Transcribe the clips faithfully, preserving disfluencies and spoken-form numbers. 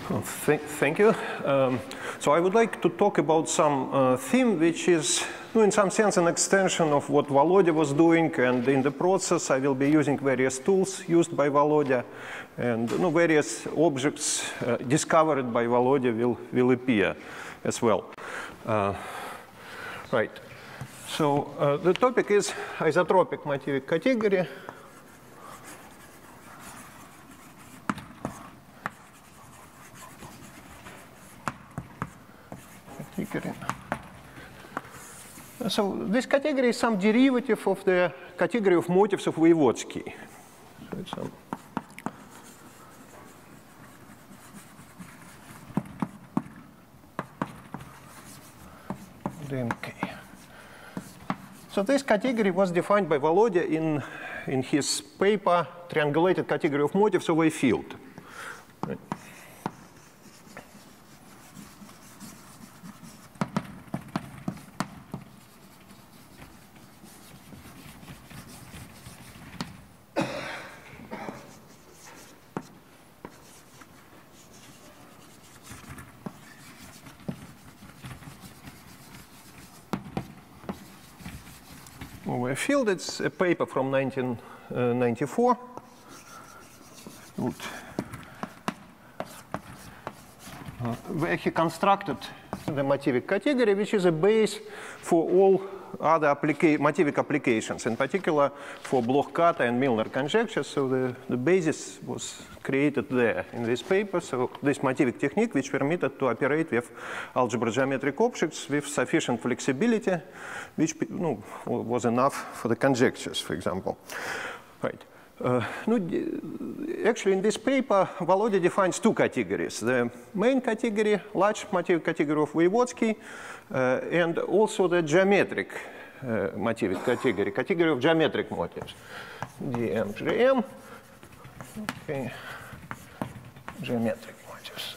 Well, th thank you. Um, so I would like to talk about some uh, theme which is, no, in some sense, an extension of what Volodya was doing, and in the process I will be using various tools used by Volodya, and you know, various objects uh, discovered by Volodya will, will appear as well. Uh, right. So uh, the topic is isotropic motivic category. So this category is some derivative of the category of motifs of Voevodsky. So it's some D M K. So this category was defined by Volodya in, in his paper, Triangulated Category of Motifs over a Field. Right. Over a field, it's a paper from nineteen ninety-four. Uh, where he constructed the motivic category, which is a base for all other applica motivic applications, in particular for Bloch-Katta and Milnor conjectures. So the, the basis was created there in this paper. So this motivic technique, which permitted to operate with algebra geometric objects with sufficient flexibility, which you know, was enough for the conjectures, for example. Right. Uh, no, actually, in this paper, Volodya defines two categories. The main category, large motivic category of Voevodsky, uh, and also the geometric uh, motivic category, category of geometric motifs. D M G M, okay, geometric motifs.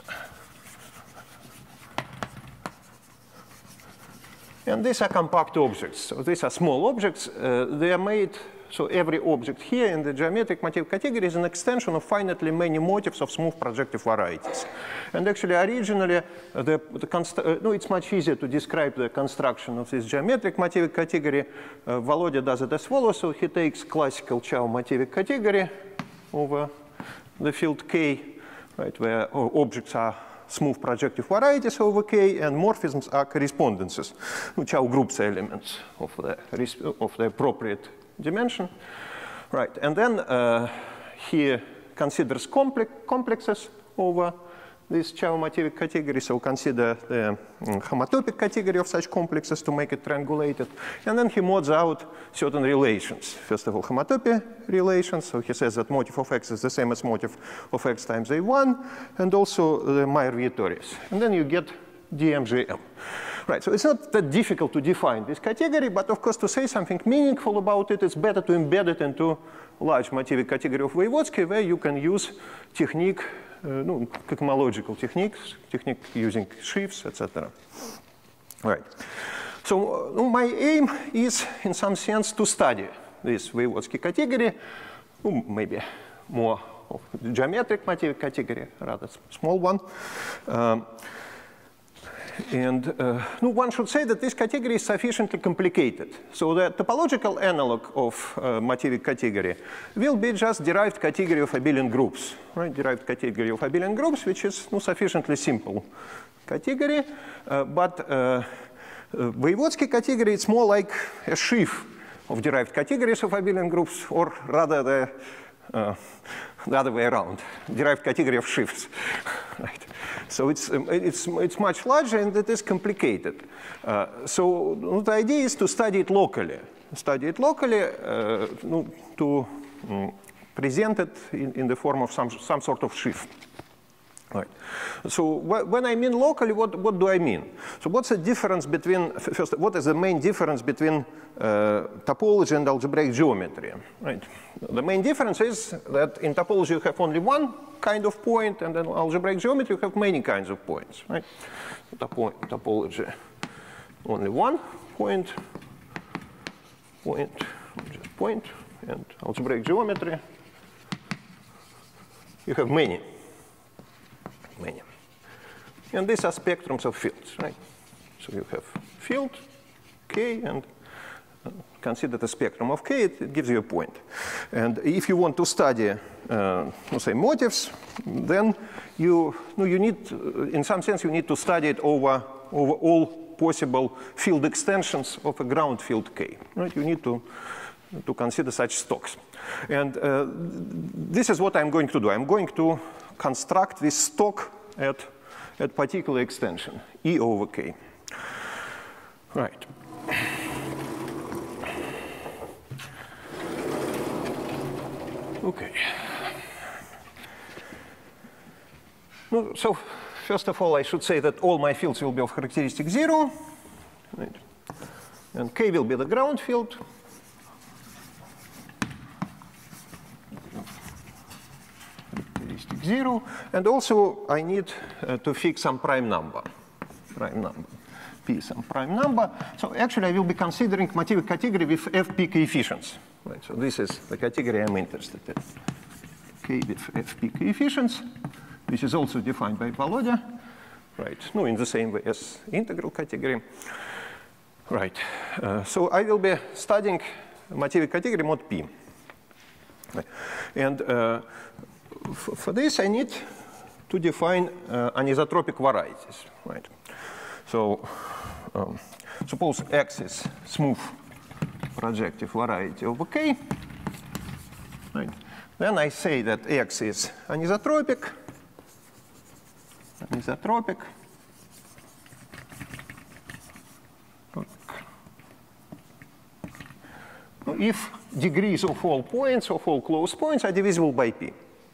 And these are compact objects. So these are small objects. Uh, they are made. So every object here in the geometric motif category is an extension of finitely many motifs of smooth projective varieties. And actually, originally, uh, the, the uh, no, it's much easier to describe the construction of this geometric motivic category. Uh, Volodya does it as follows. So he takes classical Chow motivic category over the field K, right, where uh, objects are smooth projective varieties over K, and morphisms are correspondences, which are groups elements of the, of the appropriate dimension. Right, and then uh, he considers complex, complexes over this Chow motivic category, so consider the um, homotopic category of such complexes to make it triangulated, and then he mods out certain relations. First of all, homotopy relations, so he says that motif of X is the same as motif of X times A one, and also the Meyer-Vietoris. And then you get D M G M. Right, so it's not that difficult to define this category, but of course to say something meaningful about it, it's better to embed it into large motivic category of Voevodsky, where you can use technique, uh, no, cosmological techniques, technique using sheaves, et cetera. Right. So uh, my aim is, in some sense, to study this Voevodsky category, um, maybe more of the geometric motivic category, rather small one. Um, And uh, no, one should say that this category is sufficiently complicated. So the topological analog of uh, motivic category will be just derived category of abelian groups, right? Derived category of abelian groups, which is no, sufficiently simple category. Uh, but uh, uh, Voevodsky category, it's more like a sheaf of derived categories of abelian groups, or rather the, uh, the other way around, derived category of sheaves, right? So it's, um, it's, it's much larger and it is complicated. Uh, so the idea is to study it locally. Study it locally uh, to um, present it in, in the form of some, some sort of sheaf. Right. So wh when I mean locally, what, what do I mean? So what's the difference between, first, what is the main difference between uh, topology and algebraic geometry? Right. The main difference is that in topology you have only one kind of point, and in algebraic geometry you have many kinds of points. Right. Topo topology, only one point, point, just point, and algebraic geometry, you have many. Many. And these are spectrums of fields, right? So you have field K, and consider the spectrum of K, it, it gives you a point. And if you want to study, uh, let's say, motifs, then you, no, you need, in some sense, you need to study it over, over all possible field extensions of a ground field K, right? You need to, to consider such stocks. And uh, this is what I'm going to do. I'm going to construct this stock at, at particular extension, E over K. Right. Okay. No, so first of all, I should say that all my fields will be of characteristic zero. Right. And K will be the ground field. Characteristic zero. And also, I need uh, to fix some prime number. Prime number. P some prime number. So actually, I will be considering Mativik category with F P coefficients. Right. So this is the category I'm interested in. K with F P coefficients, which is also defined by Volodya. Right. No, in the same way as integral category. Right. Uh, so I will be studying Mativik category mod P. Right. And uh, for this, I need to define uh, anisotropic varieties. Right. So um, suppose X is smooth projective variety over K. Right. Then I say that X is anisotropic. Anisotropic. If degrees of all points, of all closed points, are divisible by P.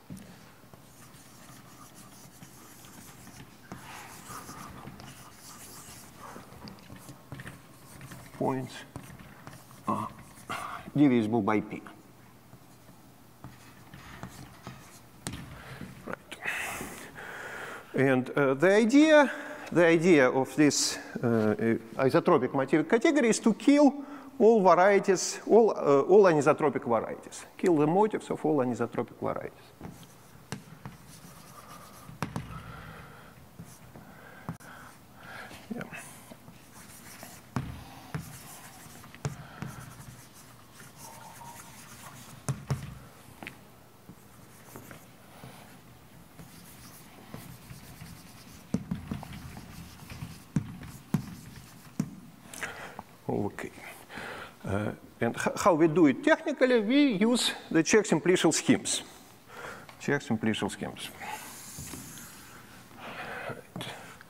Points are divisible by P. Right. And uh, the idea, the idea of this uh, isotropic Mativik category is to kill all varieties, all, uh, all anisotropic varieties. Kill the motifs of all anisotropic varieties. Yeah. Okay. Uh, and how we do it technically, we use the Czech-simplicial schemes. Czech-simplicial schemes. Right.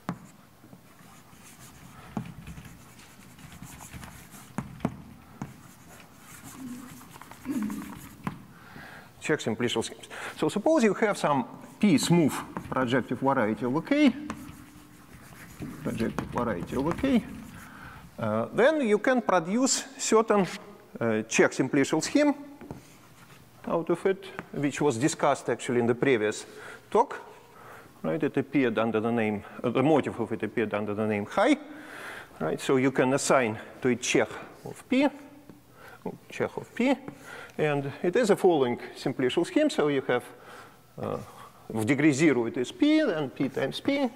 Czech-simplicial schemes. So suppose you have some P smooth projective variety over K, projective variety over K. Uh, then you can produce certain uh, Czech-simplicial scheme out of it, which was discussed actually in the previous talk. Right? It appeared under the name, uh, the motif of it appeared under the name chi. Right? So you can assign to it Czech of P, Czech of P, and it is a following simplicial scheme. So you have uh, of degree zero it is P, then P times P,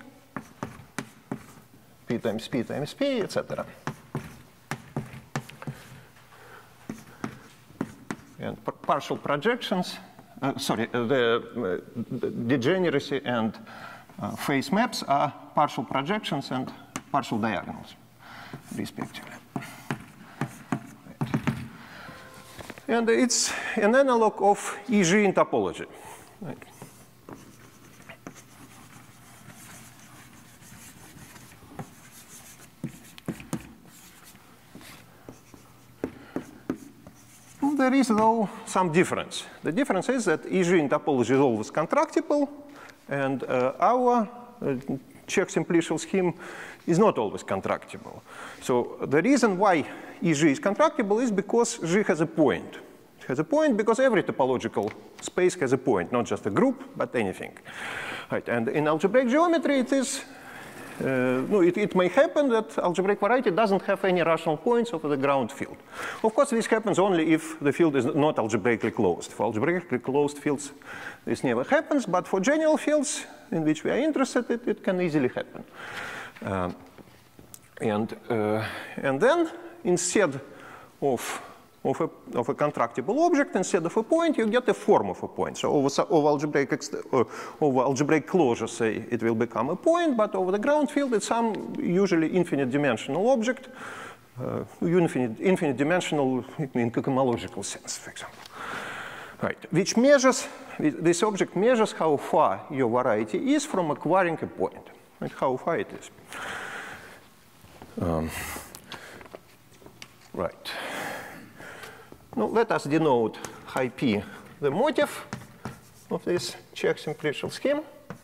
P times P times P, et cetera. And partial projections, uh, sorry, uh, the, uh, the degeneracy and uh, phase maps are partial projections and partial diagonals, respectively. Right. And it's an analog of E G in topology. Right. There is, though, some difference. The difference is that E G in topology is always contractible, and uh, our uh, Czech-simplicial scheme is not always contractible. So the reason why E G is contractible is because G has a point. It has a point because every topological space has a point, not just a group, but anything. Right. And in algebraic geometry, it is Uh, no, it, it may happen that algebraic variety doesn't have any rational points over the ground field. Of course, this happens only if the field is not algebraically closed. For algebraically closed fields, this never happens. But for general fields, in which we are interested, it, it can easily happen. Uh, and, uh, and then, instead of, of, a, of a contractible object, instead of a point, you get a form of a point. So over, over, algebraic, uh, over algebraic closure, say, it will become a point, but over the ground field, it's some usually infinite dimensional object, uh, infinite, infinite dimensional in cohomological sense, for example. Right, which measures, this object measures how far your variety is from acquiring a point, and how far it is. Um, right. Now let us denote high P the motive of this Čech simplicial scheme.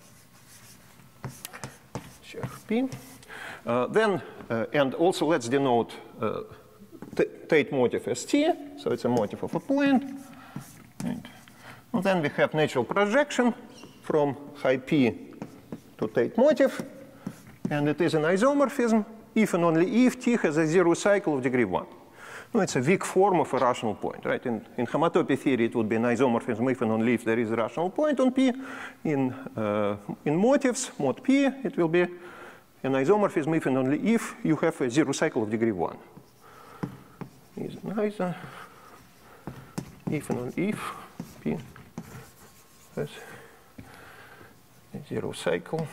Čech P. Uh, then, uh, and also let's denote uh, Tate motive as T, so it's a motive of a point. Right. And then we have natural projection from high P to Tate motive, and it is an isomorphism if and only if T has a zero cycle of degree one. No, it's a weak form of a rational point, right? In, in homotopy theory, it would be an isomorphism if and only if there is a rational point on P. In, uh, in motives, mod P, it will be an isomorphism if and only if you have a zero cycle of degree one. Is an iso if and only if P has a zero cycle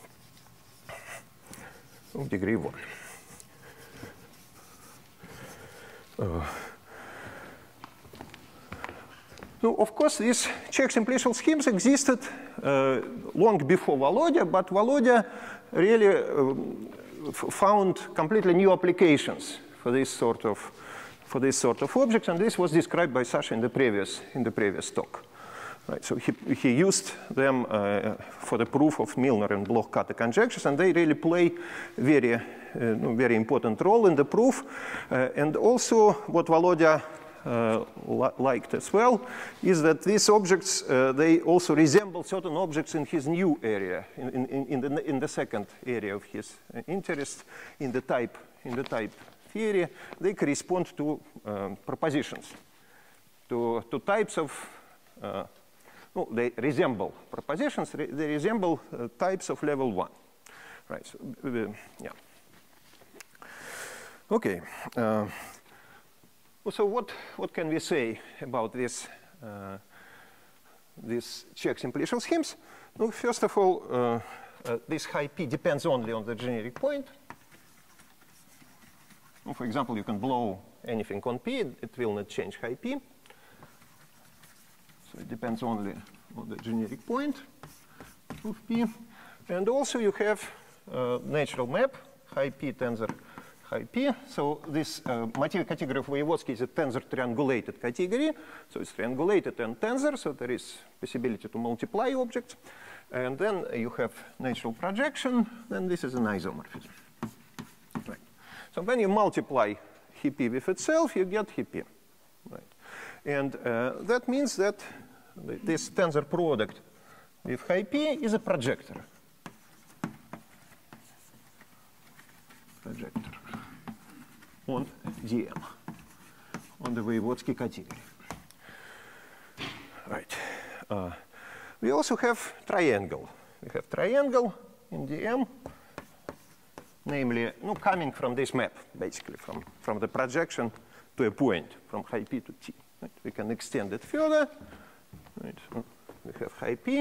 of degree one. Uh, so of course, these Čech simplicial schemes existed uh, long before Volodya, but Volodya really uh, found completely new applications for this sort of for this sort of objects, and this was described by Sasha in the previous in the previous talk. Right, so he, he used them uh, for the proof of Milnor and Bloch-Katte conjectures, and they really play very, uh, very important role in the proof. Uh, and also what Volodya uh, li liked as well is that these objects, uh, they also resemble certain objects in his new area, in, in, in, the, in the second area of his interest, in the type, in the type theory. They correspond to um, propositions, to, to types of uh, No, they resemble propositions, re they resemble uh, types of level one. Right, so, uh, yeah. Okay. Uh, so what, what can we say about this, uh, these Čech simplicial schemes? No, first of all, uh, uh, this high P depends only on the generic point. Well, for example, you can blow anything on P, it will not change high P. So it depends only on the generic point of P. And also you have uh, natural map, high P tensor high P. So this uh, motive category of Voevodsky is a tensor triangulated category. So it's triangulated and tensor, so there is possibility to multiply objects. And then you have natural projection, then this is an isomorphism. Right. So when you multiply high P with itself, you get high P. Right. And uh, that means that this tensor product with high P is a projector. Projector on D M, on the Voevodsky category. Right. Uh, we also have triangle. We have triangle in D M, namely, no, coming from this map, basically, from, from the projection to a point, from high P to T. Right? We can extend it further. Right. So we have high P,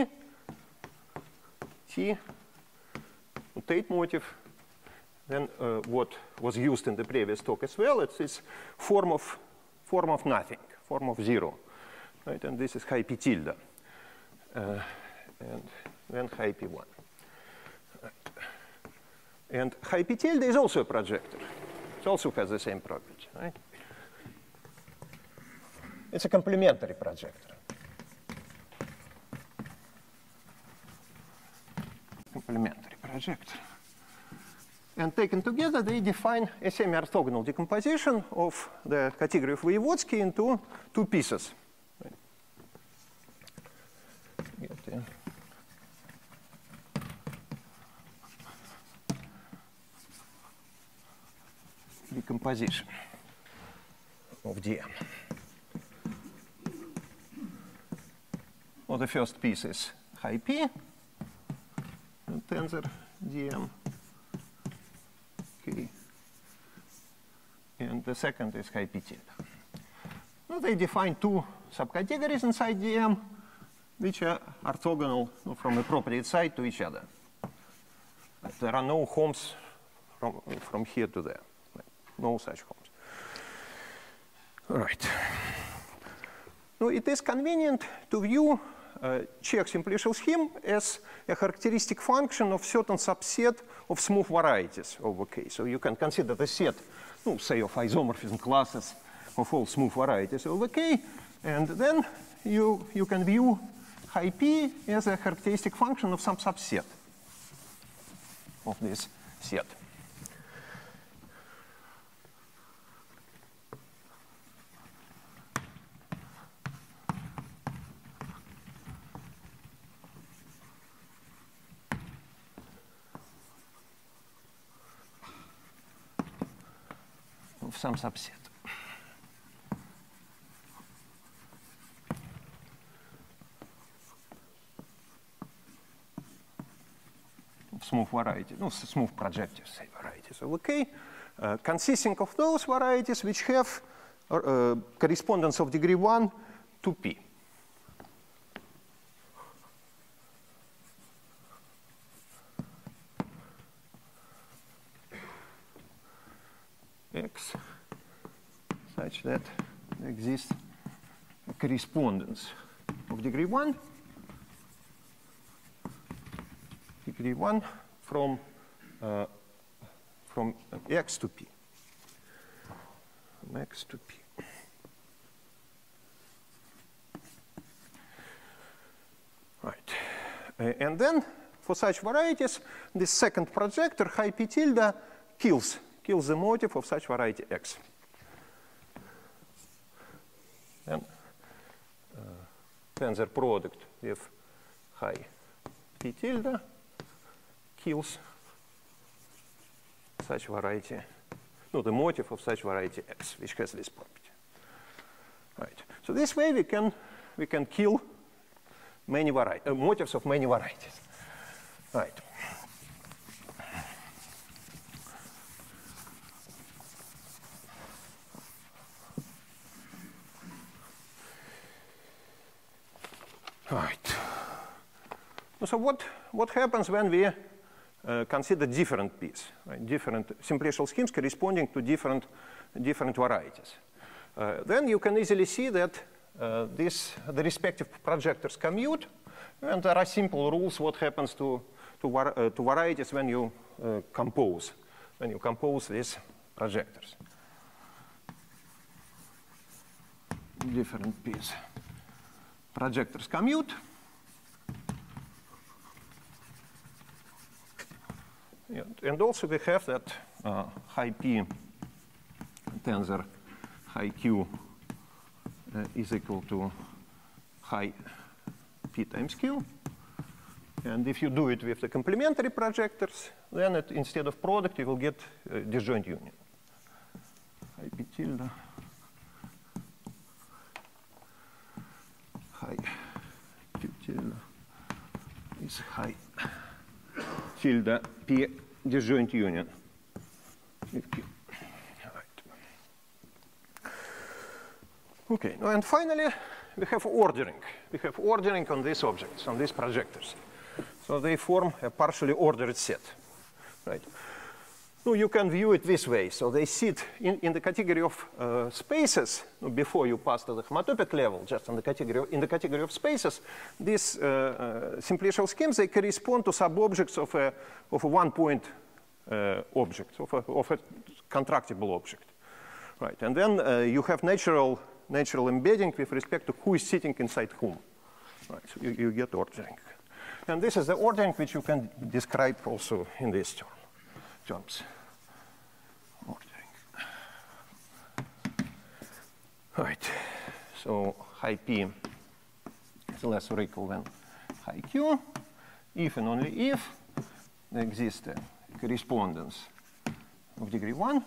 T, Tate motive. Then uh, what was used in the previous talk as well, it's this form of, form of nothing, form of zero. Right? And this is high P tilde. Uh, and then high P one. Right. And high P tilde is also a projector. It also has the same property. Right? It's a complementary projector. Complementary projector. And taken together, they define a semi-orthogonal decomposition of the category of Voevodsky into two pieces. Right. Get the decomposition of D M. Well, the first piece is high P. tensor dm. Okay. And the second is high p tilde. Now they define two subcategories inside D M, which are orthogonal from appropriate side to each other. There are no homes from, from here to there. No such homes. All right. Now it is convenient to view uh, Czech simplicial scheme as a characteristic function of certain subset of smooth varieties over K. So you can consider the set, no, say, of isomorphism classes of all smooth varieties over K, and then you, you can view high P as a characteristic function of some subset of this set. Of some subset. Smooth variety, no, smooth projective, say, varieties of K, uh, consisting of those varieties which have uh, correspondence of degree one to P. X such that there exists a correspondence of degree one, degree one from uh, from X to P, from X to P. Right, uh, and then for such varieties, this second projector high P tilde kills kills the motive of such variety X. And uh, tensor product with high P tilde kills such variety, no, the motive of such variety X, which has this property. Right. So this way we can we can kill many varieties, uh, motives of many varieties. Right. Right. So what, what happens when we uh, consider different P's, right? Different simplicial schemes corresponding to different, different varieties? Uh, then you can easily see that uh, this, the respective projectors commute, and there are simple rules what happens to, to, var uh, to varieties when you uh, compose, when you compose these projectors. Different P's. Projectors commute. And also we have that uh, high P tensor high Q uh, is equal to high P times Q. And if you do it with the complementary projectors, then it, instead of product, you will get uh, disjoint union. High P tilde. High Q tilde is high tilde P disjoint union with Q. Right. Okay, and finally we have ordering. We have ordering on these objects, on these projectors. So they form a partially ordered set. Right. So you can view it this way. So they sit in, in the category of uh, spaces before you pass to the homotopic level, just in the category of, in the category of spaces. These uh, uh, simplicial schemes, they correspond to sub-objects of a, of a one-point uh, object, of a, of a contractible object. Right. And then uh, you have natural, natural embedding with respect to who is sitting inside whom. Right. So you, you get ordering. And this is the ordering which you can describe also in these term, terms. Right, so high P is less or equal than high Q, if and only if there exists a correspondence of degree one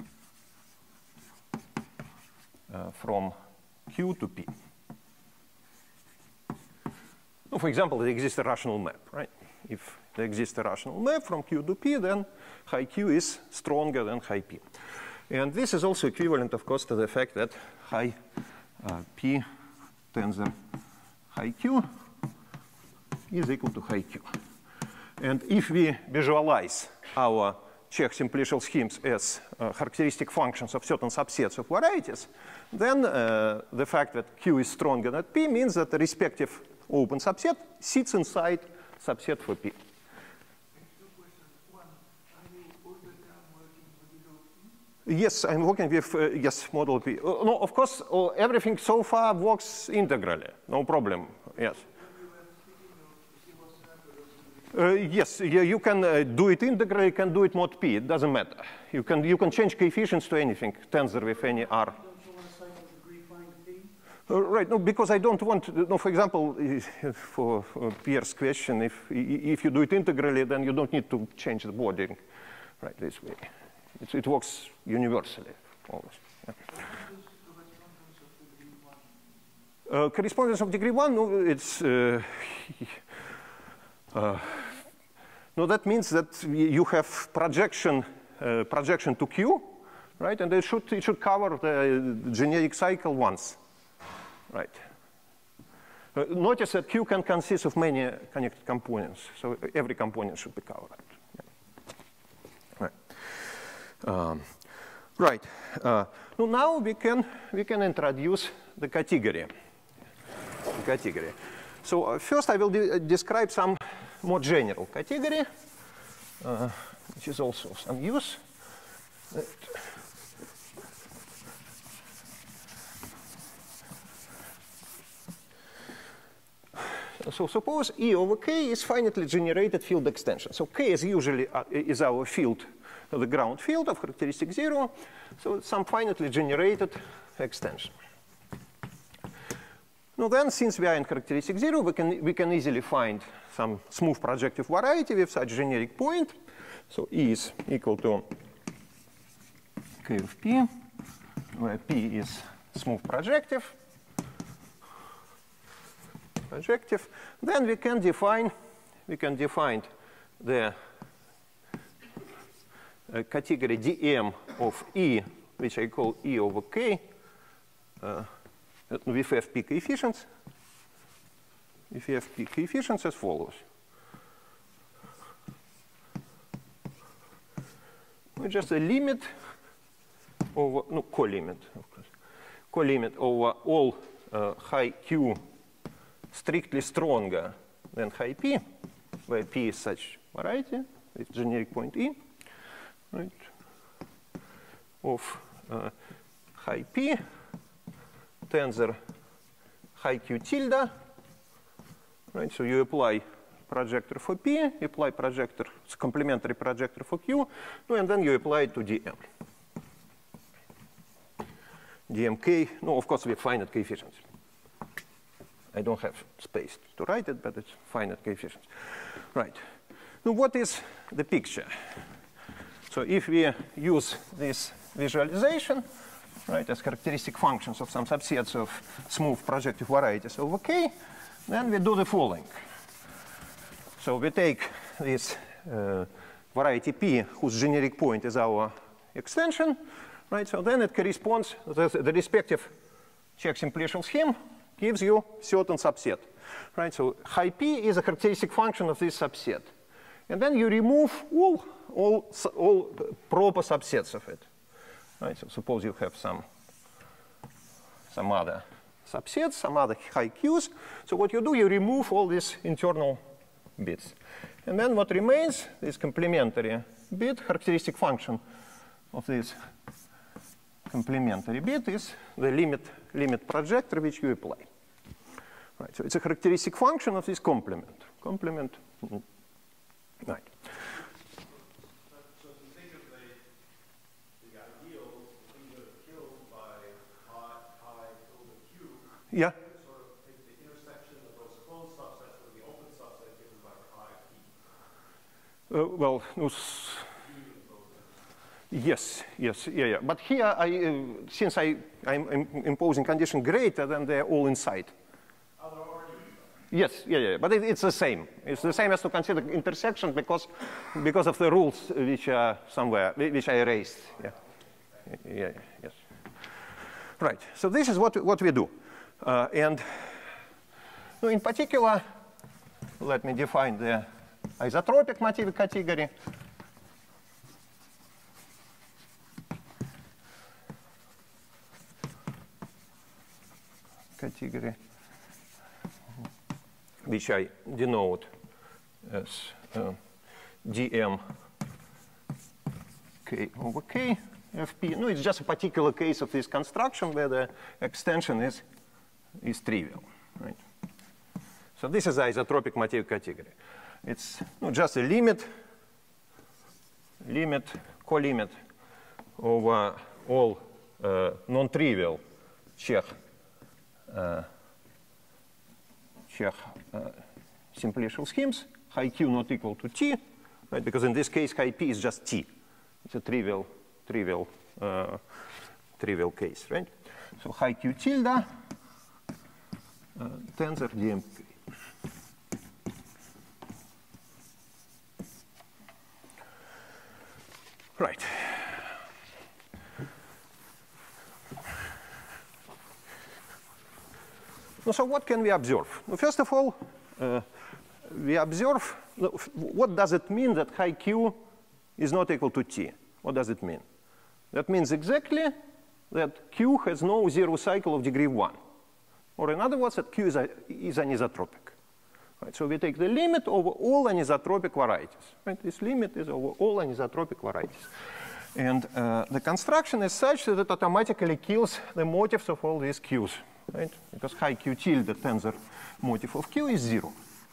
uh, from Q to P. So for example, there exists a rational map, right? If there exists a rational map from Q to P, then high Q is stronger than high P. And this is also equivalent, of course, to the fact that high uh, P tensor high Q is equal to high Q. And if we visualize our Czech simplicial schemes as uh, characteristic functions of certain subsets of varieties, then uh, the fact that Q is stronger than P means that the respective open subset sits inside subset for P. Yes, I'm working with, uh, yes, model P. Uh, no, of course, uh, everything so far works integrally, no problem, yes. Uh, yes, yeah, you can uh, do it integrally, you can do it mod P, it doesn't matter. You can, you can change coefficients to anything, tensor with any R. Don't you want to say what degree find P? Uh, right, no, because I don't want, no, for example, for uh, Pierre's question, if, if you do it integrally, then you don't need to change the bordering, right, this way. It's, it works universally, always. Yeah. Uh, correspondence of degree one, no, it's, uh, uh, no, that means that you have projection, uh, projection to Q, right, and it should, it should cover the generic cycle once, right. Uh, notice that Q can consist of many connected components, so every component should be covered. Um, right. Uh, so now we can we can introduce the category. The category. So uh, first I will de describe some more general category, uh, which is also of some use. So suppose E over K is finitely generated field extension. So K is usually uh, is our field, the ground field of characteristic zero. So it's some finitely generated extension. Now then, since we are in characteristic zero, we can, we can easily find some smooth projective variety with such generic point. So E is equal to K of P, where P is smooth projective. Projective. Then we can define, we can define the Uh, category D M of E, which I call E over K, uh, with F P coefficients, with F P coefficients as follows. Just a limit over, no, co-limit, of course, co-limit over all uh, high Q strictly stronger than high P, where P is such variety with generic point E. Right, of uh, high P tensor high Q tilde. Right, so you apply projector for P, you apply projector, it's complementary projector for Q, no, and then you apply it to D M. D M K, no, of course we have finite coefficients. I don't have space to write it, but it's finite coefficients. Right. Now what is the picture? So if we use this visualization, right, as characteristic functions of some subsets of smooth projective varieties over K, then we do the following. So we take this uh, variety P, whose generic point is our extension, right? So then it corresponds, the, the respective Czech simplicial scheme gives you certain subset, right? So high P is a characteristic function of this subset. And then you remove all, all, all proper subsets of it. Right? So suppose you have some, some other subsets, some other high Qs. So what you do, you remove all these internal bits. And then what remains is complementary bit, characteristic function of this complementary bit is the limit, limit projector which you apply. Right, so it's a characteristic function of this complement. Complement. Mm-hmm. Right. So if you think of the, the ideal, things that are killed by high, high over Q, yeah. you can sort of take the intersection of those closed subsets with the open subset given by high P. Uh, well, no, yes, yes, yeah, yeah. But here, I, uh, since I, I'm, I'm imposing condition greater than they're all inside. Oh, they're already inside. Yes, yeah, yeah, but it, it's the same. It's the same as to consider intersection because, because of the rules which are somewhere, which I erased. Yeah, yeah, yeah, yes. Right, so this is what, what we do. Uh, and no, in particular, let me define the isotropic motive category. Category, which I denote as uh, D M K over K F P. No, it's just a particular case of this construction where the extension is, is trivial, right? So this is the isotropic motive category. It's no, just a limit, limit, co-limit over all uh, non-trivial Czech Uh, Czech uh, simplicial schemes, high Q not equal to T, right? Because in this case, high P is just T. It's a trivial, trivial, uh, trivial case, right? So high Q tilde uh, tensor D M K. Right. So what can we observe? Well, first of all, uh, we observe, what does it mean that high Q is not equal to T? What does it mean? That means exactly that Q has no zero cycle of degree one. Or in other words, that Q is, a, is anisotropic. Right, so we take the limit over all anisotropic varieties. Right? This limit is over all anisotropic varieties. And uh, the construction is such that it automatically kills the motives of all these Qs. Right? Because high Q tilde tensor motive of Q is zero.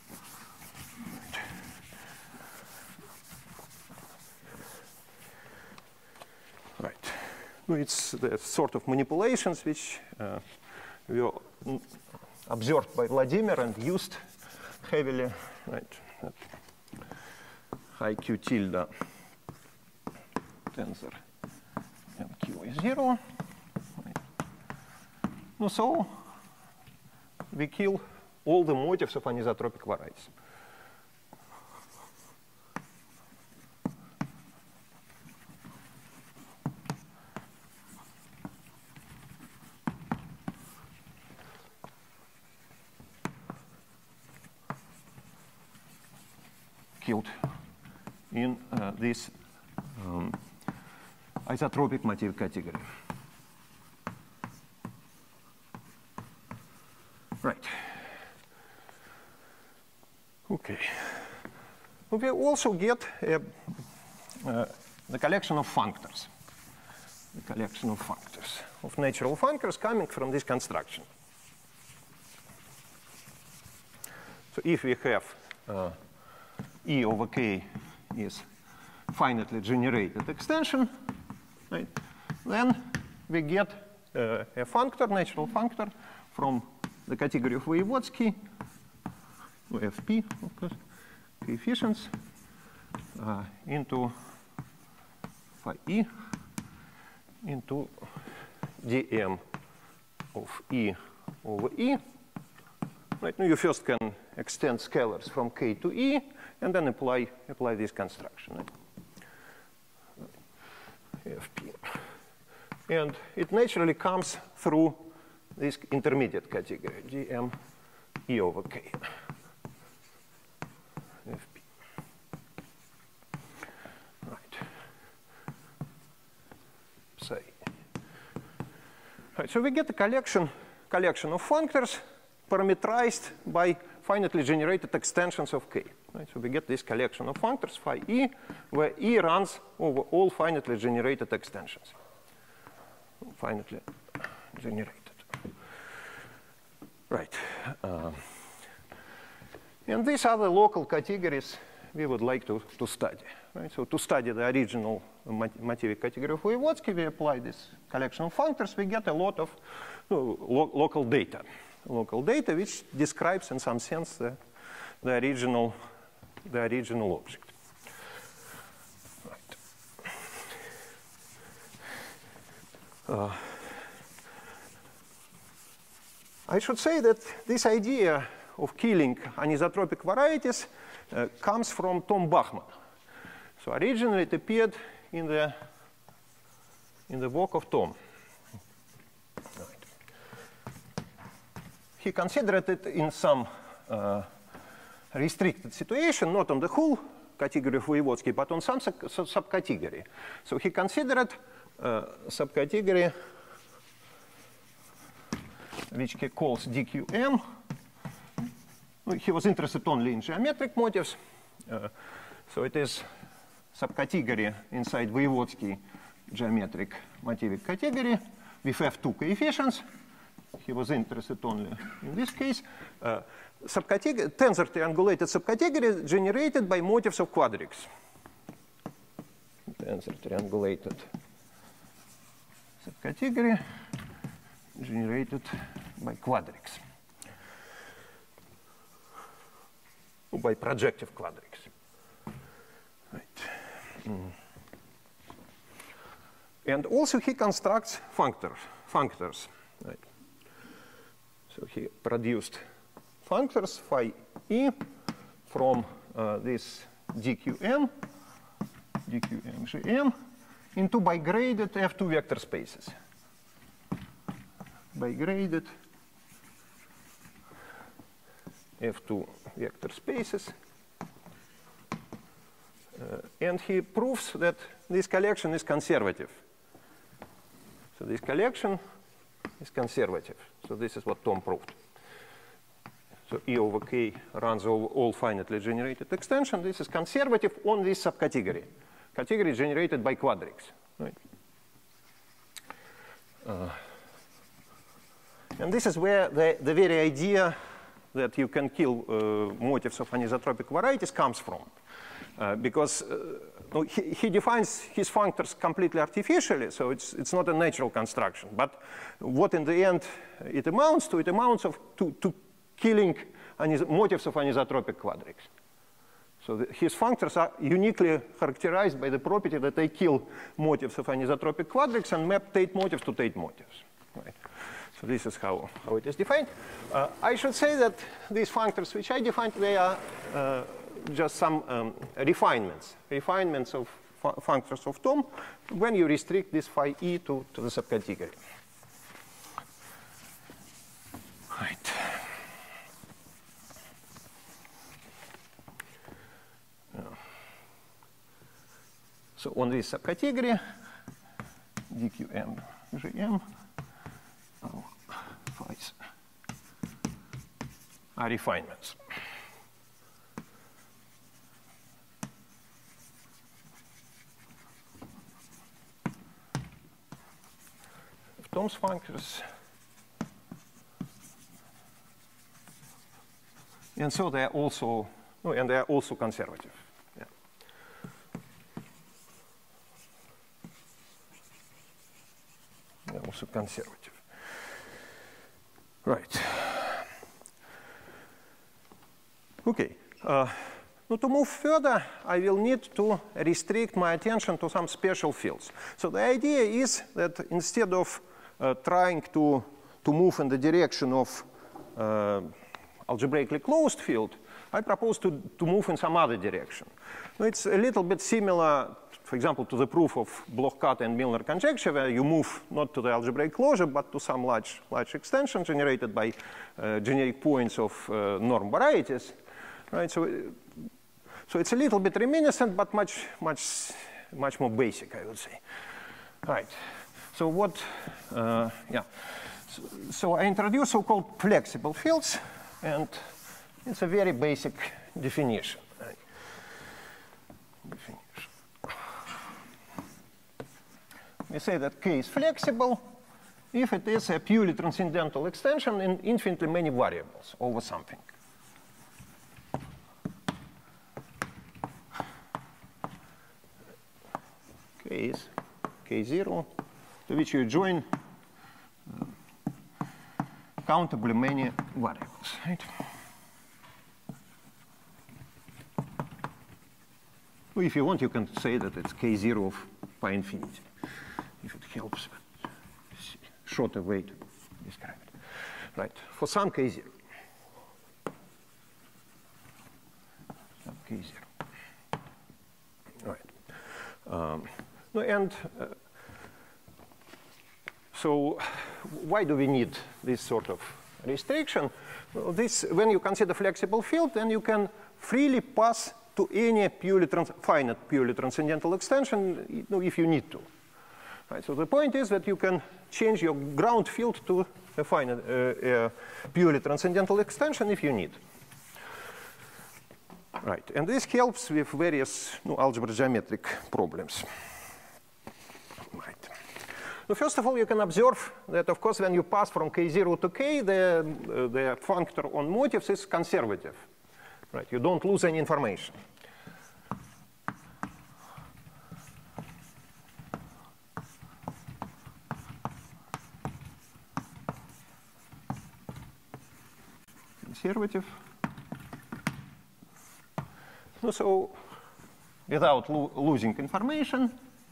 Right. Well, it's the sort of manipulations which uh, were observed by Vladimir and used heavily. Right. High Q tilde tensor M Q is zero. So we kill all the motives of anisotropic varieties. Killed in uh, this um, isotropic motive category. Right. Okay. We also get a, uh, the collection of functors. The collection of functors, of natural functors coming from this construction. So if we have uh, E over K is finitely generated extension, right, then we get uh, a functor, natural functor, from the category of Voevodsky, F P, of course, coefficients, uh, into phi E, into D M of E over E. Right now, you first can extend scalars from K to E, and then apply apply this construction. Right? F P, and it naturally comes through this intermediate category, G M E over K. F P. Right. Say. Right, so we get a collection, collection of functors parameterized by finitely generated extensions of K. Right, so we get this collection of functors, phi E, where E runs over all finitely generated extensions. Finitely generated. Right. Uh, and these are the local categories we would like to, to study. Right? So to study the original motivic category of Voevodsky, we apply this collection of functors. We get a lot of no, lo local data. Local data which describes, in some sense, the, the, original, the original object. Right. Uh, I should say that this idea of killing anisotropic varieties uh, comes from Tom Bachman. So originally it appeared in the, in the work of Tom. Right. He considered it in some uh, restricted situation, not on the whole category of Voevodsky, but on some sub subcategory. So he considered uh, subcategory which he calls D Q M. He was interested only in geometric motifs. Uh, so it is subcategory inside Voevodsky geometric motivic category with F two coefficients. He was interested only in this case. Uh, subcategory, tensor triangulated subcategory generated by motifs of quadrics. Tensor triangulated subcategory generated by quadrics. Or by projective quadrics. Right. Mm. And also he constructs functors. functors. Right. So he produced functors phi e from uh, this D Q M, D Q M G M, into bigraded F two vector spaces. Bigraded F two vector spaces. Uh, and he proves that this collection is conservative. So this collection is conservative. So this is what Tom proved. So E over K runs over all finitely generated extension. This is conservative on this subcategory. Category generated by quadrics. Right? Uh, and this is where the, the very idea that you can kill uh, motifs of anisotropic varieties comes from. Uh, because uh, no, he, he defines his functors completely artificially, so it's, it's not a natural construction. But what in the end it amounts to, it amounts of, to, to killing motifs of anisotropic quadrics. So the, his functors are uniquely characterized by the property that they kill motifs of anisotropic quadrics and map Tate motifs to Tate motifs. Right? So this is how, how it is defined. Uh, I should say that these functors which I defined, they are uh, just some um, refinements, refinements of fu functors of Tom when you restrict this phi e to, to the subcategory. Right. Uh, so on this subcategory, D Q M G M, oh, phi's are refinements. Tom's functors. And so they are also, oh, and they are also conservative. Yeah. They are also conservative. Right. Okay. Uh, now to move further, I will need to restrict my attention to some special fields. So the idea is that instead of Uh, trying to, to move in the direction of uh, algebraically closed field, I propose to, to move in some other direction. It's a little bit similar, for example, to the proof of Bloch-Katte and Milnor conjecture, where you move not to the algebraic closure, but to some large, large extension generated by uh, generic points of uh, norm varieties. Right? So, so it's a little bit reminiscent, but much, much, much more basic, I would say. Right. So what, uh, yeah, so, so I introduce so-called flexible fields, and it's a very basic definition. Right? Definition. We say that K is flexible if it is a purely transcendental extension in infinitely many variables over something. K is K zero. To which you join uh, countably many variables, right? Well, if you want, you can say that it's K zero of pi infinity, if it helps, but shorter way to describe it. Right, for some K zero. K zero. Right. Um, no, and uh, so why do we need this sort of restriction? Well, this, when you consider flexible field, then you can freely pass to any purely trans finite purely transcendental extension, you know, if you need to. Right, so the point is that you can change your ground field to a finite, uh, uh, purely transcendental extension if you need. Right, and this helps with various no, algebra geometric problems. Right. So first of all, you can observe that, of course, when you pass from K zero to K, the, uh, the functor on motifs is conservative. Right, you don't lose any information. Conservative. So without lo losing information,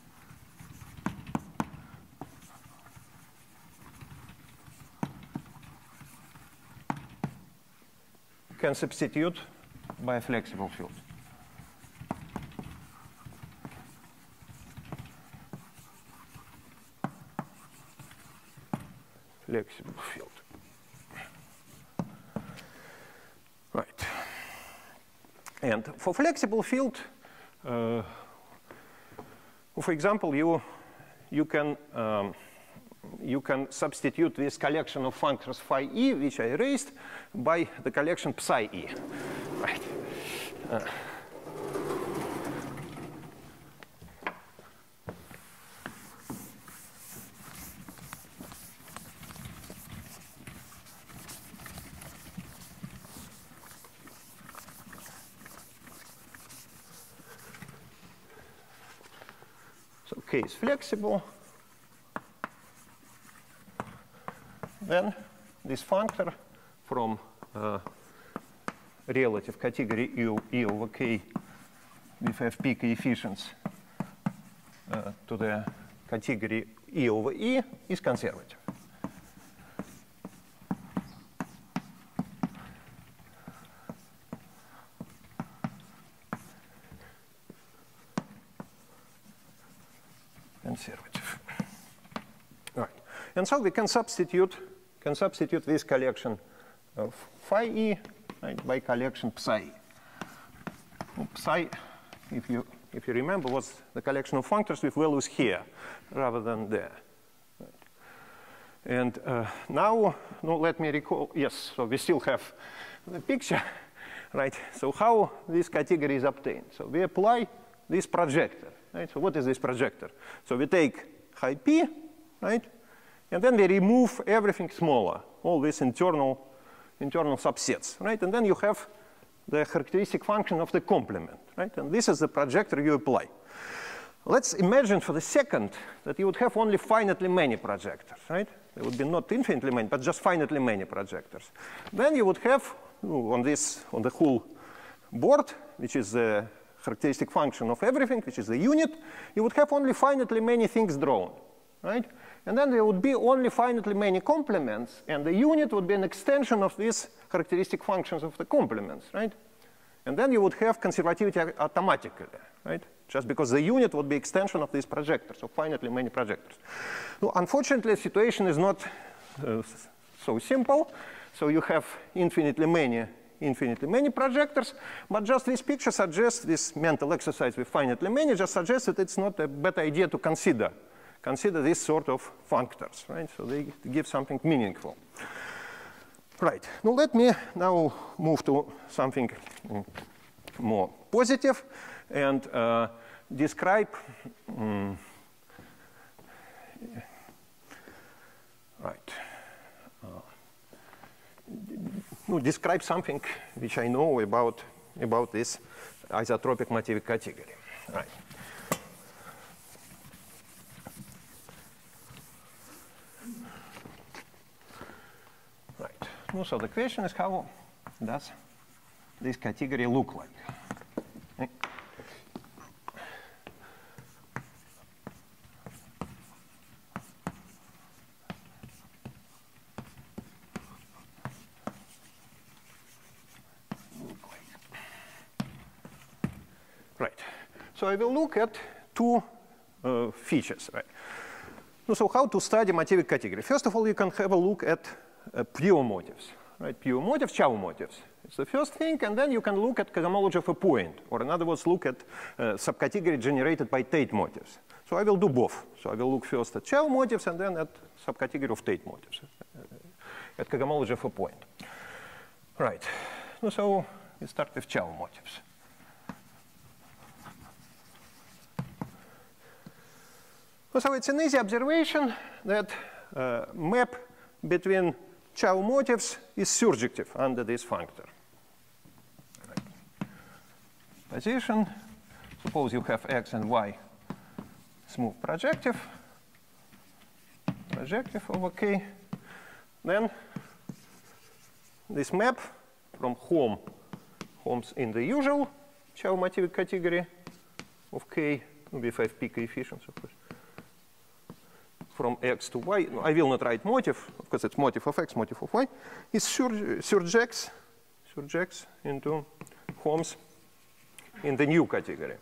can substitute by a flexible field. Flexible field. Right. And for flexible field, uh, for example, you you can um, you can substitute this collection of functors phi e, which I erased, by the collection psi e. Right. Uh, so K is flexible. Then this functor from uh, relative category E, e over K with F P coefficients uh, to the category E over E is conservative. Conservative. Right. And so we can substitute can substitute this collection of phi e, right, by collection psi. Well, psi, if you if you remember, was the collection of functors with values here rather than there. Right. And uh, now, no, let me recall. Yes, so we still have the picture, right? So how this category is obtained? So we apply this projector, right? So what is this projector? So we take high p, right? And then we remove everything smaller, all these internal, internal subsets, right? And then you have the characteristic function of the complement, right? And this is the projector you apply. Let's imagine for the second that you would have only finitely many projectors, right? There would be not infinitely many, but just finitely many projectors. Then you would have on this, on the whole board, which is the characteristic function of everything, which is the unit, you would have only finitely many things drawn, right? And then there would be only finitely many complements, and the unit would be an extension of these characteristic functions of the complements, right? And then you would have conservativity automatically, right? Just because the unit would be extension of these projectors, so finitely many projectors. Well, unfortunately, the situation is not uh, so simple. So you have infinitely many, infinitely many projectors, but just this picture suggests, this mental exercise with finitely many just suggests that it's not a bad idea to consider Consider this sort of functors, right? So they give something meaningful. Right. Now let me now move to something more positive and uh, describe. Um, right. Uh, no, describe something which I know about about this isotropic motivic category. Right. So the question is, how does this category look like? Okay. Look like. so I will look at two uh, features, right? So how to study motivic category? First of all, you can have a look at uh, pure motives, right? Pure motives, Chow motives. It's the first thing, and then you can look at cohomology of a point, or in other words, look at uh, subcategory generated by Tate motives. So I will do both. So I will look first at Chow motives and then at subcategory of Tate motives, uh, at cohomology of a point. Right. So we start with Chow motives. So it's an easy observation that uh, map between Chow motives is surjective under this functor. Right. Position. Suppose you have x and y smooth projective, projective over K. Then this map from home, homes in the usual Chow motivic category of K with five p coefficients, of course, from x to y. No, I will not write motive, because it's motive of x, motive of y, is surjects, surjects into homes in the new category.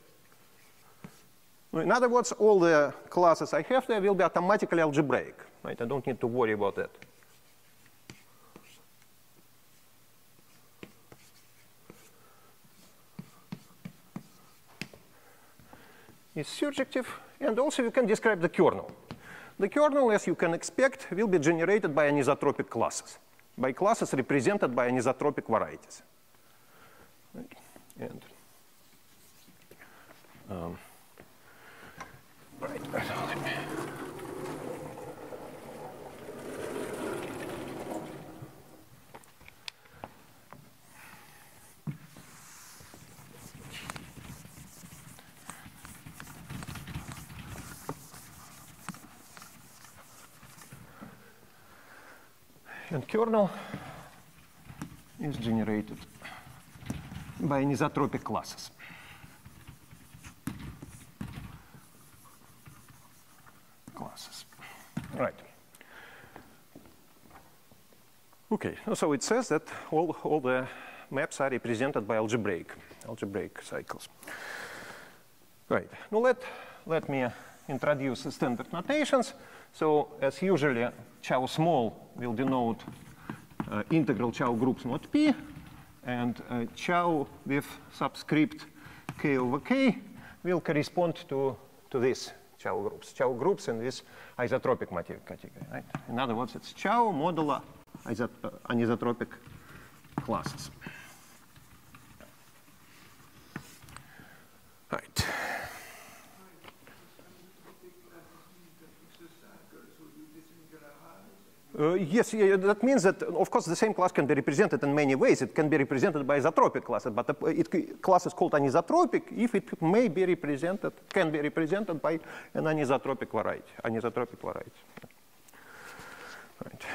In other words, all the classes I have there will be automatically algebraic. Right? I don't need to worry about that. It's surjective, and also you can describe the kernel. The kernel, as you can expect, will be generated by anisotropic classes, by classes represented by anisotropic varieties. Right? And um, right. And kernel is generated by anisotropic classes. Classes. Right. Okay, so it says that all, all the maps are represented by algebraic, algebraic cycles. Right. Now let, let me introduce the standard notations. So as usually, Chow small will denote uh, integral Chow groups mod P, and uh, Chow with subscript K over K will correspond to, to this Chow groups, Chow groups in this isotropic motivic category. Right? In other words, it's Chow modulo isot uh, anisotropic classes. Right. Uh, yes, yeah, that means that, of course, the same class can be represented in many ways. It can be represented by isotropic classes, but the, it, class is called anisotropic if it may be represented, can be represented by an anisotropic variety, anisotropic variety. Right.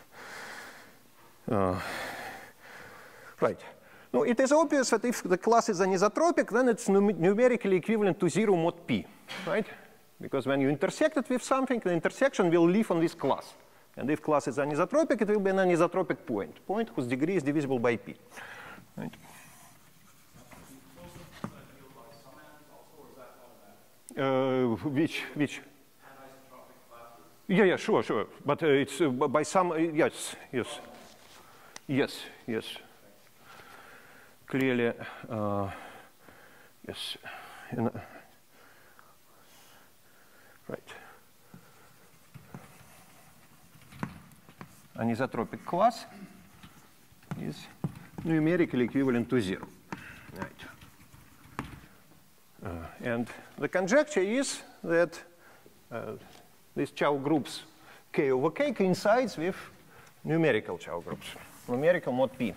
Uh, right. Now, it is obvious that if the class is anisotropic, then it's num numerically equivalent to zero mod P, right? Because when you intersect it with something, the intersection will live on this class. And if class is anisotropic, it will be an anisotropic point, point whose degree is divisible by P. Right? Uh, which, which? Yeah, yeah, sure, sure. But uh, it's uh, by some, uh, yes, yes. Yes, yes. Clearly, uh, yes. In, uh, right. Anisotropic class is numerically equivalent to zero. Right. Uh, and the conjecture is that uh, these Chow groups K over K coincides with numerical Chow groups, numerical mod P.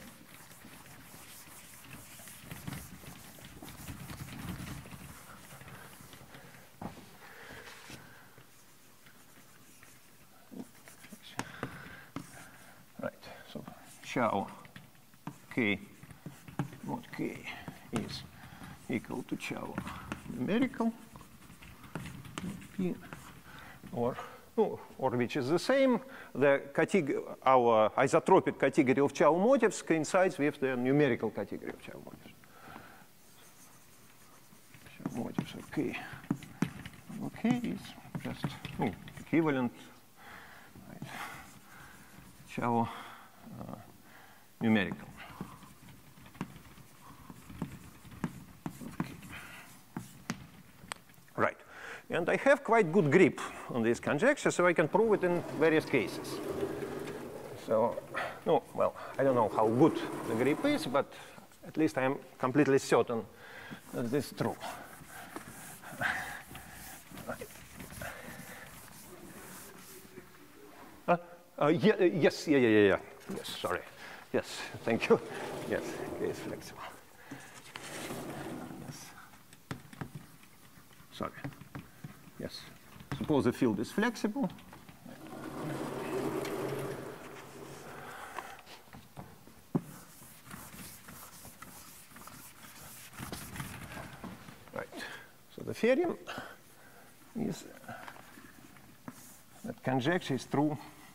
Chow K mod K is equal to Chow numerical P, or, oh, or which is the same. The our isotropic category of Chow motives coincides with the numerical category of Chow motives. motives of K over K is just oh, equivalent right, Chow uh, numerical. Okay. Right. And I have quite good grip on this conjecture, so I can prove it in various cases. So, no, well, I don't know how good the grip is, but at least I am completely certain that this is true. Uh, uh, yeah, uh, yes, yeah, yeah, yeah, yeah. Yes, sorry. Yes, thank you. Yes, it is flexible. Yes. Sorry. Yes. Suppose the field is flexible. Right. So the theorem is that conjecture is true.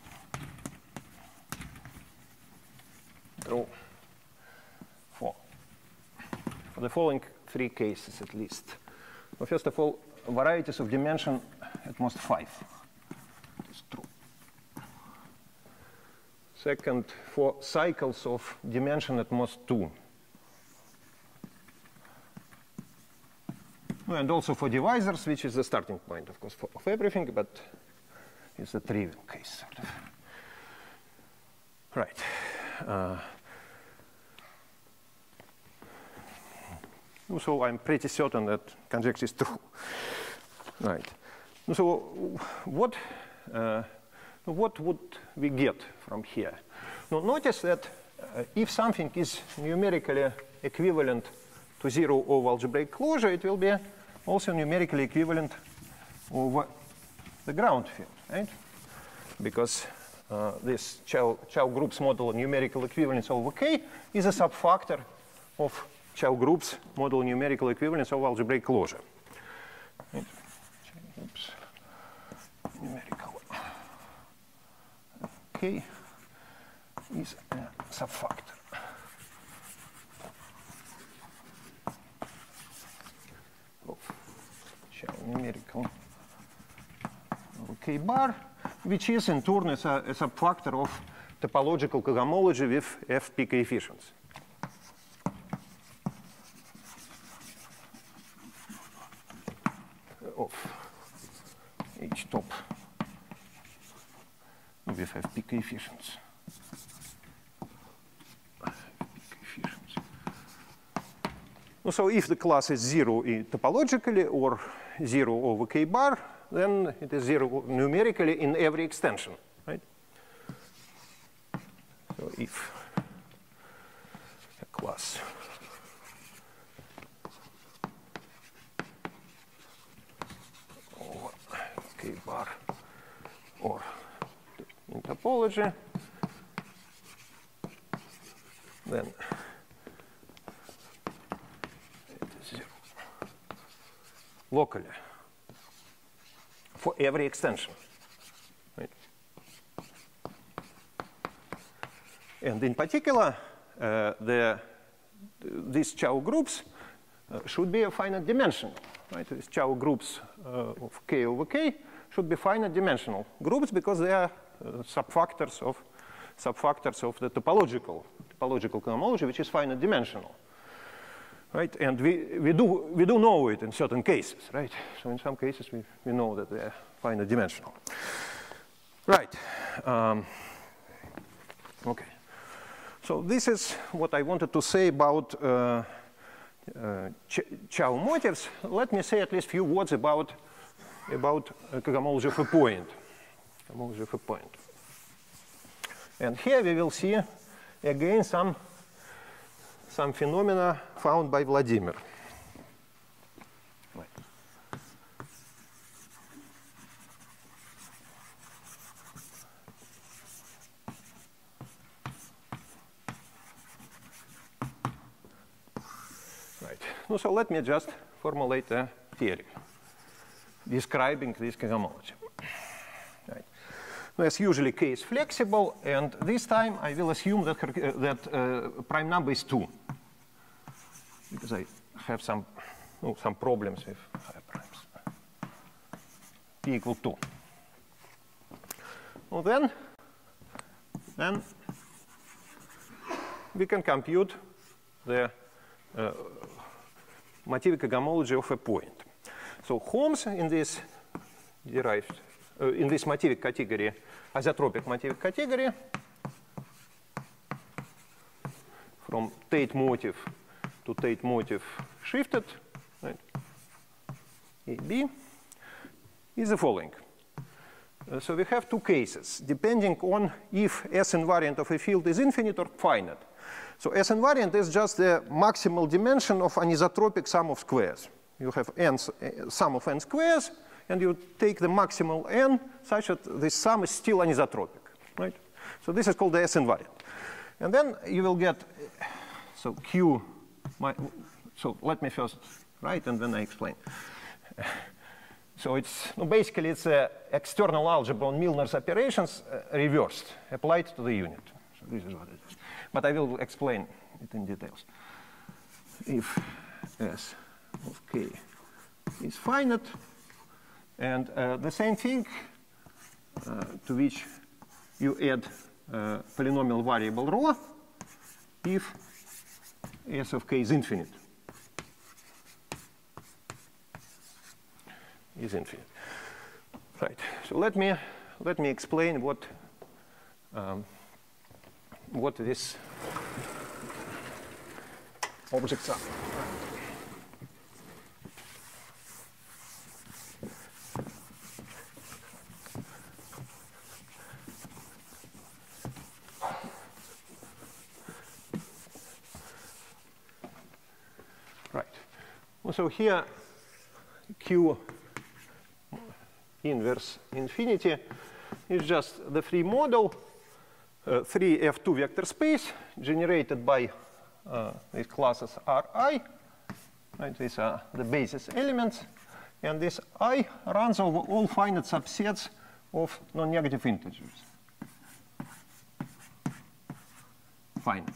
True for, for the following three cases at least. Well, first of all, varieties of dimension at most five. It's true. Second, for cycles of dimension at most two. And also for divisors, which is the starting point, of course, for, of everything, but it's a trivial case, sort of. Right. Uh, so I'm pretty certain that conjecture is true. Right. So what, uh, what would we get from here? Now notice that uh, if something is numerically equivalent to zero over algebraic closure, it will be also numerically equivalent over the ground field, right? Because uh, this Chow, Chow group's model of numerical equivalence over K is a subfactor of Chow group's model of numerical equivalence over algebraic closure. Right? Oops. Numerical K is a subfactor of Chow numerical over K bar, which is in turn a, a subfactor of topological cohomology with F P coefficients. Of H top with F P coefficients. F P coefficients. So if the class is zero topologically or zero over K bar, then it is zero numerically in every extension, right? So if a class over K bar or in topology, then it is zero locally for every extension, right? And in particular, uh, the, these Chow groups uh, should be a finite dimensional, right? These Chow groups uh, of K over K should be finite dimensional groups because they are uh, subfactors of subfactors of the topological topological cohomology, which is finite dimensional. Right? And we, we, do, we do know it in certain cases, right? So in some cases, we, we know that they're finite dimensional. Right. Um, OK. So this is what I wanted to say about uh, uh, Ch Chow motives. Let me say at least a few words about, about uh, cohomology of a point. Cohomology of a point. And here we will see again some some phenomena found by Vladimir. Right. Right. No, so let me just formulate a theory describing this cohomology. Right. As usually, K is flexible, and this time I will assume that, her, uh, that uh, prime number is two. Because I have some oh, some problems with higher primes. P equal two. Well, then, then we can compute the uh, Mativika homology of a point. So Holmes in this derived uh, in this Mativik category, isotropic Mativik category, from Tate motive to Tate motive shifted, right, A B, is the following. Uh, so we have two cases, depending on if S invariant of a field is infinite or finite. So S invariant is just the maximal dimension of anisotropic sum of squares. You have n, uh, sum of n squares, and you take the maximal n such that this sum is still anisotropic, right? So this is called the S invariant. And then you will get, so Q, my, so let me first write and then I explain. So it's, no, basically it's a external algebra on Milnor's operations uh, reversed, applied to the unit. So this is what it is. But I will explain it in details. If S of K is finite, and uh, the same thing uh, to which you add uh, polynomial variable rho if S of K is infinite. Is infinite. Right. So let me let me explain what um, what these objects are. Right. Well, so here Q inverse infinity is just the free model, uh, free F two vector space generated by uh, these classes Ri. Right, these are the basis elements, and this I runs over all finite subsets of non-negative integers. Finite.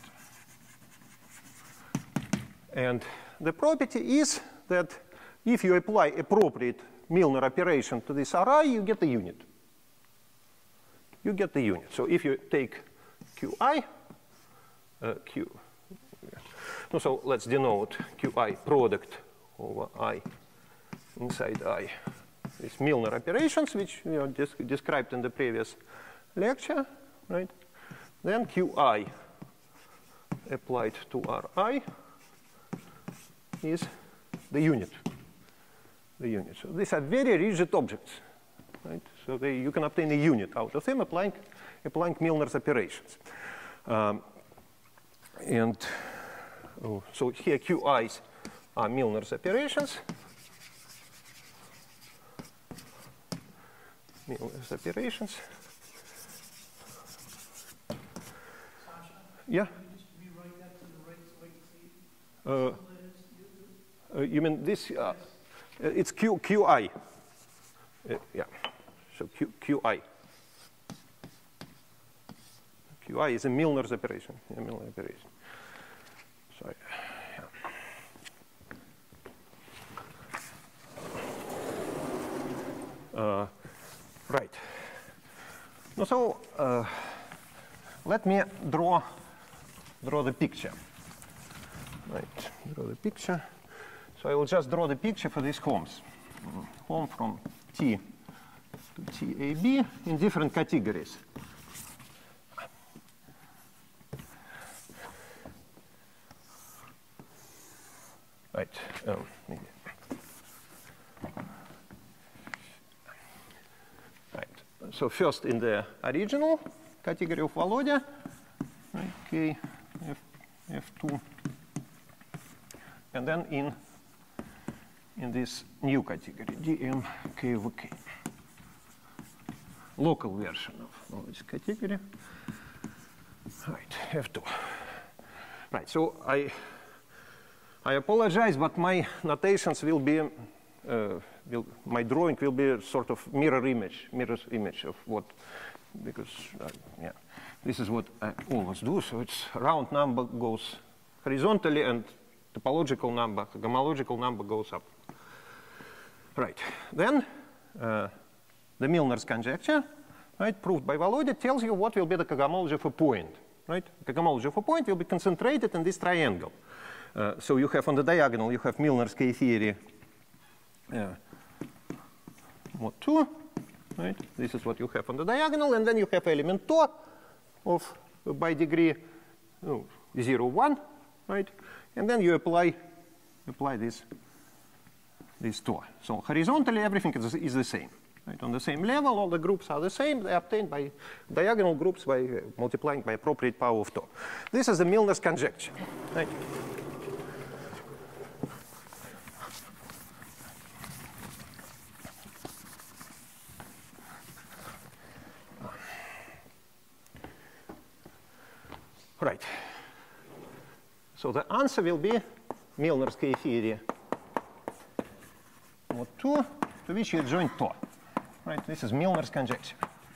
And the property is that if you apply appropriate Milnor operation to this Ri, you get the unit. You get the unit. So if you take Qi, uh, Q, no, so let's denote Qi product over I inside I. These Milnor operations, which we have des described in the previous lecture, right? Then Qi applied to Ri is the unit. The unit. So these are very rigid objects, right? So they, you can obtain a unit out of them applying, applying Milnor's operations. Um, and oh, so here Qi's are Milnor's operations. Milnor's operations. Sasha, Yeah. can you just rewrite that to the right so I can see it? Uh, So that it's- uh, you mean this? Uh, It's Q, Qi. Uh, yeah. So Q, Qi. Qi is a Milnor's operation. Yeah, Milnor operation. Sorry. Yeah. Uh, right. No, so uh, let me draw draw the picture. Right. Draw the picture. So I will just draw the picture for these Holmes. Holm from T to T A B in different categories. Right. Um, maybe. Right. So first in the original category of Volodya, right, K, F, F two, and then in in this new category, D M K over K. Local version of, of this category. Right, F two. Right, so I I apologize, but my notations will be, uh, will, my drawing will be a sort of mirror image, mirror image of what, because, uh, yeah, this is what I always do. So it's round number goes horizontally and topological number, homological number goes up. Right. Then uh, the Milnor's conjecture, right, proved by Volodya, tells you what will be the cohomology of a point. Right? The cohomology of a point will be concentrated in this triangle. Uh, so you have on the diagonal, you have Milnor's K-theory uh, mod two. Right? This is what you have on the diagonal, and then you have element tau of uh, by degree oh, zero, one, right? And then you apply apply this this tau. So horizontally, everything is, is the same. Right? On the same level, all the groups are the same. They are obtained by diagonal groups by uh, multiplying by appropriate power of tau. This is the Milnor's conjecture. Right? Right. So the answer will be Milnor's K-theory mod two, to which you join tau. Right. This is Milnor's conjecture,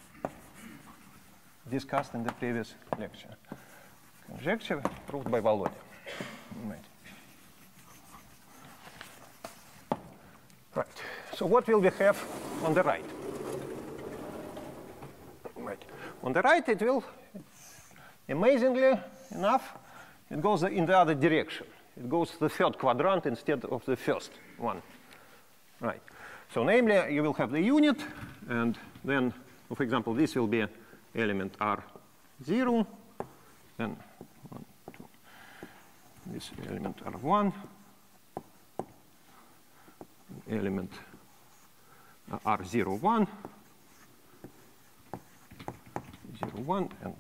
discussed in the previous lecture. Conjecture proved by Volodya. Right. Right. So what will we have on the right? Right. On the right, it will. Amazingly enough, it goes in the other direction. It goes to the third quadrant instead of the first one. Right. So namely, you will have the unit, and then, for example, this will be element R zero, then one, two, this element R one, element R zero one, zero one, and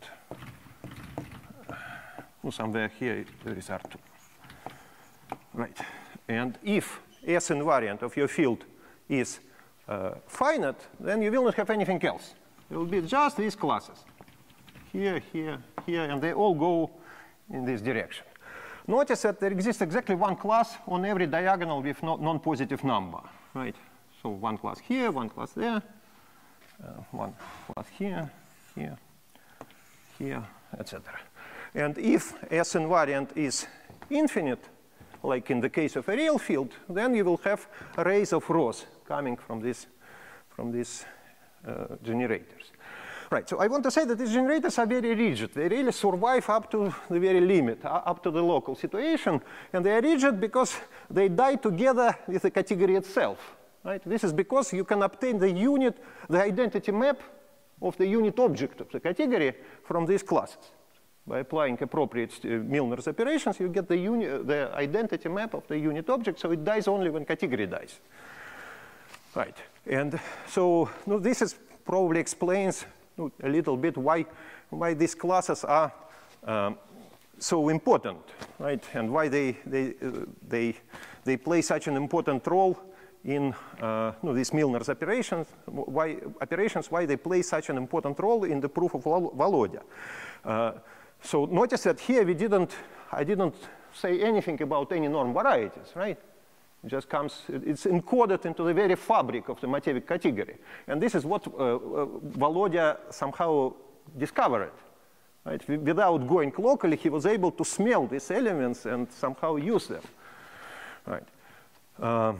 well, somewhere here there is R two. Right. And if S invariant of your field is uh, finite, then you will not have anything else. It will be just these classes. Here, here, here, and they all go in this direction. Notice that there exists exactly one class on every diagonal with no non-positive number. Right. So one class here, one class there, uh, one class here, here, here, et cetera. And if S invariant is infinite, like in the case of a real field, then you will have arrays of rows coming from this, from these uh, generators. Right, so I want to say that these generators are very rigid. They really survive up to the very limit, up to the local situation. And they are rigid because they die together with the category itself. Right? This is because you can obtain the unit, the identity map of the unit object of the category from these classes. By applying appropriate uh, Milnor's operations, you get the, the identity map of the unit object, so it dies only when category dies. Right, and so no, this is probably explains no, a little bit why, why these classes are um, so important, right? And why they, they, uh, they, they play such an important role in uh, no, these Milnor's operations, why, operations, why they play such an important role in the proof of Volodya. Uh, So notice that here we didn't, I didn't say anything about any norm varieties, right? It just comes, it's encoded into the very fabric of the Matveev category. And this is what uh, uh, Volodya somehow discovered, right? Without going locally, he was able to smell these elements and somehow use them, right? Uh,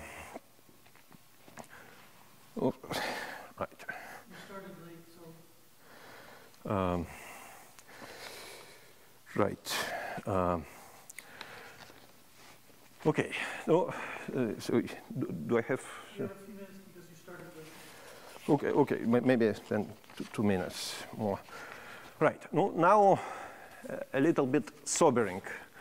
oh, right. You started late, so. Um, Right. Um, okay. No, uh, so do, do I have? You have a few minutes because you started late. Okay. Okay. Maybe then two, two minutes more. Right. No, now uh, a little bit sobering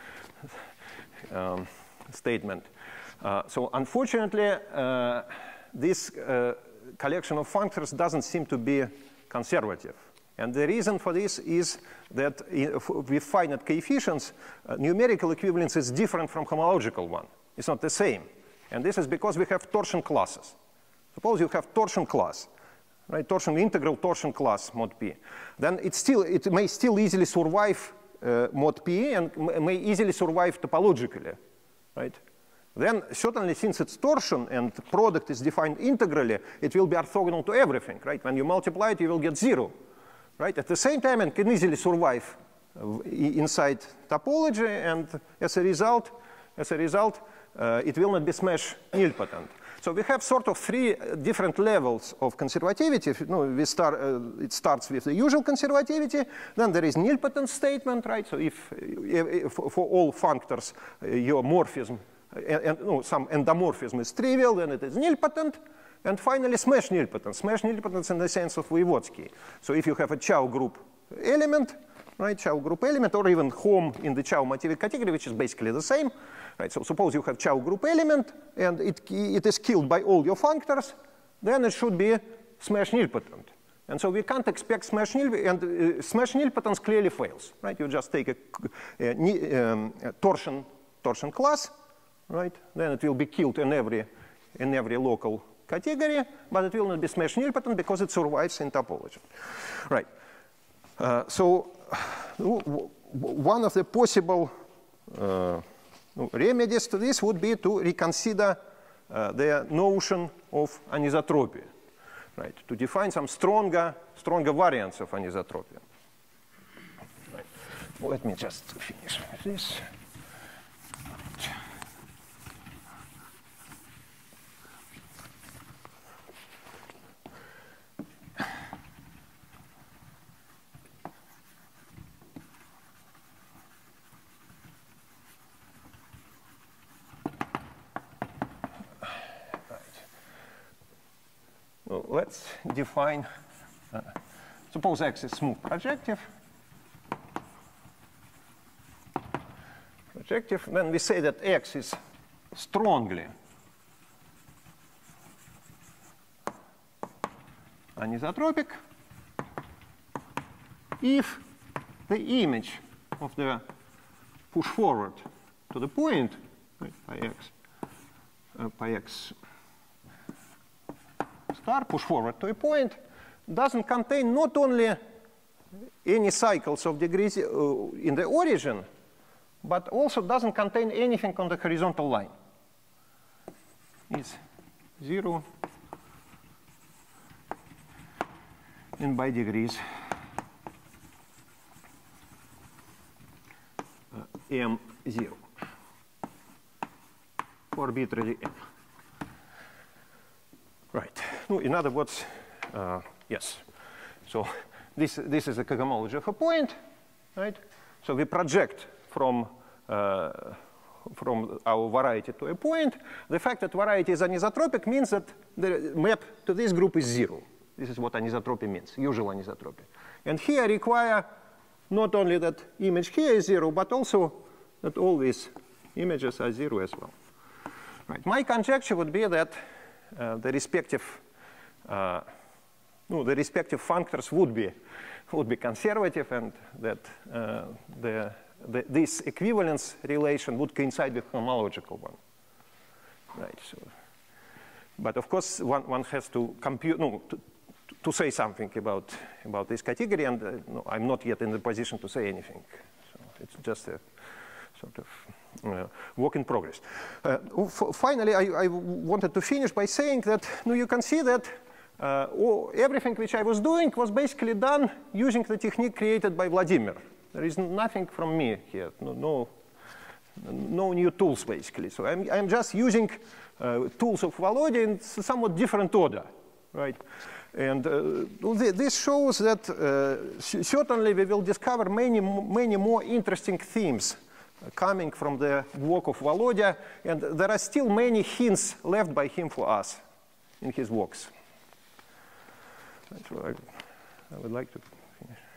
um, statement. Uh, so unfortunately, uh, this uh, collection of functors doesn't seem to be conservative. And the reason for this is that in, with finite coefficients, uh, numerical equivalence is different from homological one. It's not the same. And this is because we have torsion classes. Suppose you have torsion class, right? Torsion integral torsion class mod P. Then it still it may still easily survive uh, mod P and may easily survive topologically, right? Then certainly since it's torsion and the product is defined integrally, it will be orthogonal to everything, right? When you multiply it, you will get zero. Right? At the same time, it can easily survive uh, inside topology, and as a result, as a result, uh, it will not be smash nilpotent. So we have sort of three different levels of conservativity. You know, we start, uh, it starts with the usual conservativity. Then there is nilpotent statement, right? So if, if for all functors uh, your morphism and, and no, some endomorphism is trivial, then it is nilpotent. And finally, smash nilpotent. Smash nilpotent in the sense of Voevodsky. So if you have a Chow group element, right, Chow group element, or even home in the Chow motivic category, which is basically the same. Right, so suppose you have Chow group element, and it, it is killed by all your functors, then it should be smash nilpotent. And so we can't expect smash nil, and uh, smash nilpotence clearly fails. Right, you just take a, a, um, a torsion torsion class, right? Then it will be killed in every in every local category, but it will not be smash nilpotent because it survives in topology. Right. Uh, so one of the possible uh, remedies to this would be to reconsider uh, the notion of anisotropy, right? To define some stronger, stronger variants of anisotropy. Right. Well, let me just finish with this. Let's define, uh, suppose X is smooth projective. Projective, then we say that X is strongly anisotropic if the image of the push forward to the point, right, pi x, uh, pi x star push forward to a point doesn't contain not only any cycles of degrees uh, in the origin, but also doesn't contain anything on the horizontal line. It's zero in by degrees uh, m zero for arbitrarily m. Right. No, in other words, uh, yes. So this, this is a cohomology of a point, right? So we project from, uh, from our variety to a point. The fact that variety is anisotropic means that the map to this group is zero. This is what anisotropy means, usual anisotropy. And here I require not only that image here is zero, but also that all these images are zero as well. Right. My conjecture would be that Uh, the respective, uh, no, the respective functors would be would be conservative, and that uh, the, the this equivalence relation would coincide with homological one. Right. So, but of course, one one has to compute, no, to, to say something about about this category, and uh, no, I'm not yet in the position to say anything. So it's just a sort of Uh, work in progress. Uh, finally, I, I wanted to finish by saying that no, you can see that uh, all, everything which I was doing was basically done using the technique created by Vladimir. There is nothing from me here, no, no, no new tools basically. So I'm, I'm just using uh, tools of Volodya in somewhat different order, right? And uh, this shows that uh, certainly we will discover many, many more interesting themes coming from the work of Volodya, and there are still many hints left by him for us in his works. So I, I would like to finish.